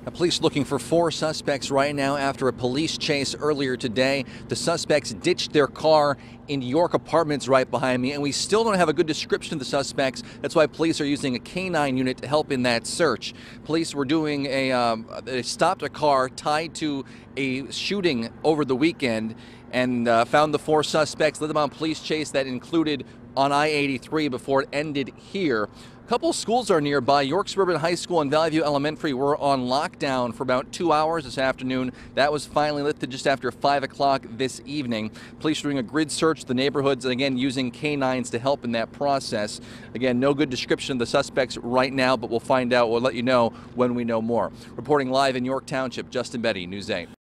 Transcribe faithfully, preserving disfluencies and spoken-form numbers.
The police looking for four suspects right now after a police chase earlier today. The suspects ditched their car in York Apartments right behind me, and we still don't have a good description of the suspects. That's why police are using a canine unit to help in that search. Police were doing a, um, they stopped a car tied to a shooting over the weekend and uh, found the four suspects, led them on a police chase that included on I eighty-three before it ended here. A couple schools are nearby. York Suburban High School and Valley View Elementary were on lockdown for about two hours this afternoon. That was finally lifted just after five o'clock this evening. Police are doing a grid search of the neighborhoods and again using canines to help in that process. Again, no good description of the suspects right now, but we'll find out. We'll let you know when we know more. Reporting live in York Township, Justin Betty, News eight.